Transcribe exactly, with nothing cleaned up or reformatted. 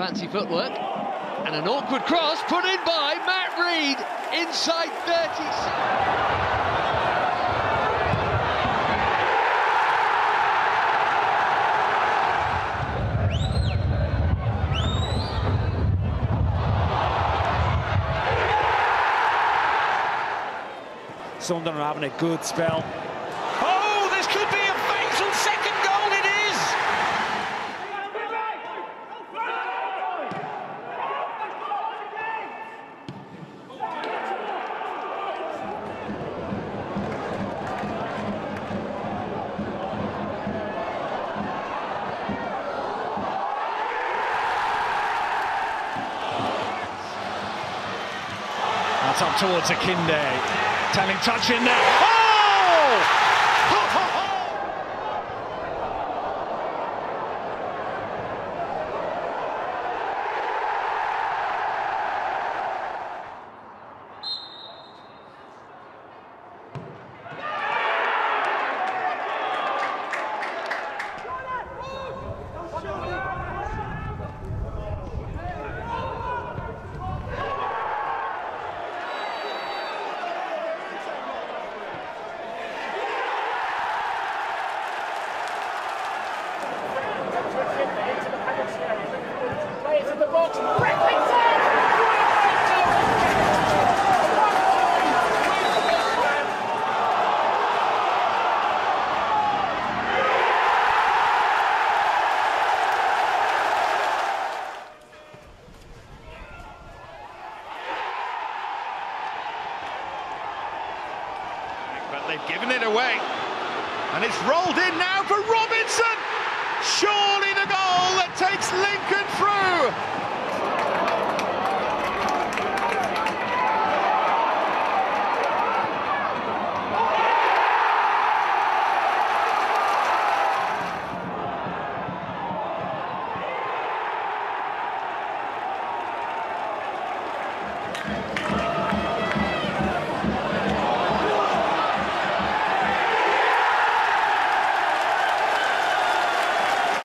fancy footwork. And an awkward cross put in by Matt Reed inside thirty. Sunderland are having a good spell. Oh, this could be a fatal second goal, it is! That's up towards Akinde. Telling touch in there. Oh! Ho, ho, ho! But they've given it away, and it's rolled in now for Robinson. Surely the goal that takes Lincoln through.